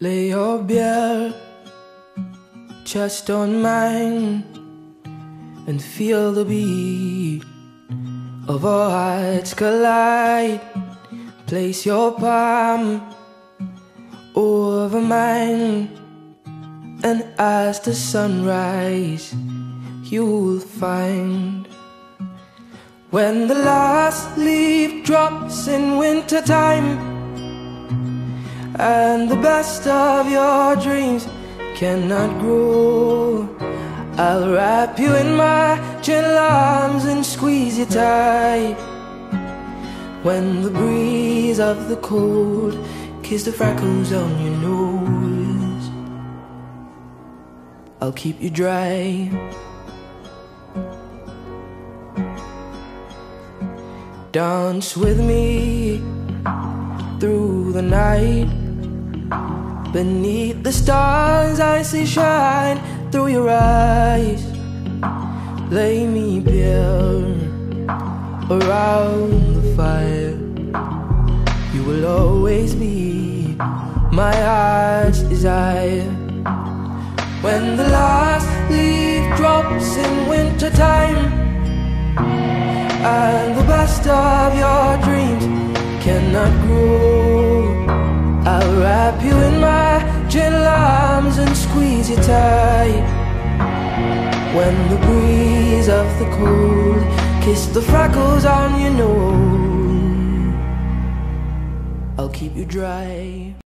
Lay your bare chest on mine and feel the beat of our hearts collide. Place your palm over mine, and as the sunrise you'll find, when the last leaf drops in wintertime and the best of your dreams cannot grow, I'll wrap you in my gentle arms and squeeze you tight. When the breeze of the cold kiss the freckles on your nose, I'll keep you dry. Dance with me through the night. Beneath the stars I see shine through your eyes. Lay me bare around the fire. You will always be my heart's desire. When the last leaf drops in wintertime and the best of your dreams cannot grow, I'll wrap you in my gentle arms and squeeze you tight. When the breeze of the cold kiss the freckles on your nose, I'll keep you dry.